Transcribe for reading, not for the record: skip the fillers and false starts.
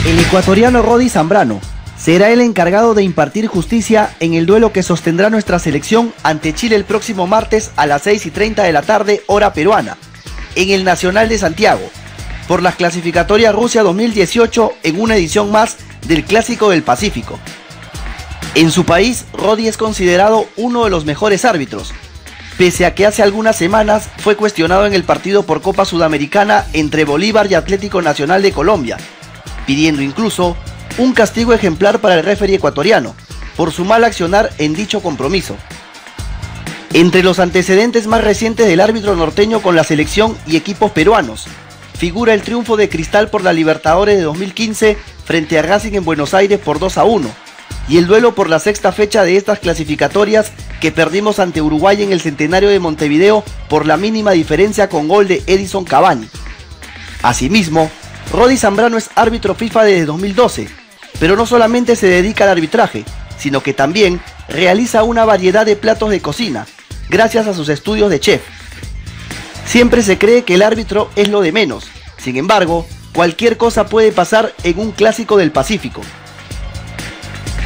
El ecuatoriano Rody Zambrano será el encargado de impartir justicia en el duelo que sostendrá nuestra selección ante Chile el próximo martes a las 6:30 de la tarde, hora peruana, en el Nacional de Santiago, por las clasificatorias Rusia 2018 en una edición más del Clásico del Pacífico. En su país, Rody es considerado uno de los mejores árbitros, pese a que hace algunas semanas fue cuestionado en el partido por Copa Sudamericana entre Bolívar y Atlético Nacional de Colombia, pidiendo incluso un castigo ejemplar para el referee ecuatoriano por su mal accionar en dicho compromiso. Entre los antecedentes más recientes del árbitro norteño con la selección y equipos peruanos, figura el triunfo de Cristal por la Libertadores de 2015 frente a Racing en Buenos Aires por 2-1, y el duelo por la sexta fecha de estas clasificatorias que perdimos ante Uruguay en el Centenario de Montevideo por la mínima diferencia con gol de Edison Cavani. Asimismo, Rody Zambrano es árbitro FIFA desde 2012, pero no solamente se dedica al arbitraje, sino que también realiza una variedad de platos de cocina, gracias a sus estudios de chef. Siempre se cree que el árbitro es lo de menos, sin embargo, cualquier cosa puede pasar en un clásico del Pacífico.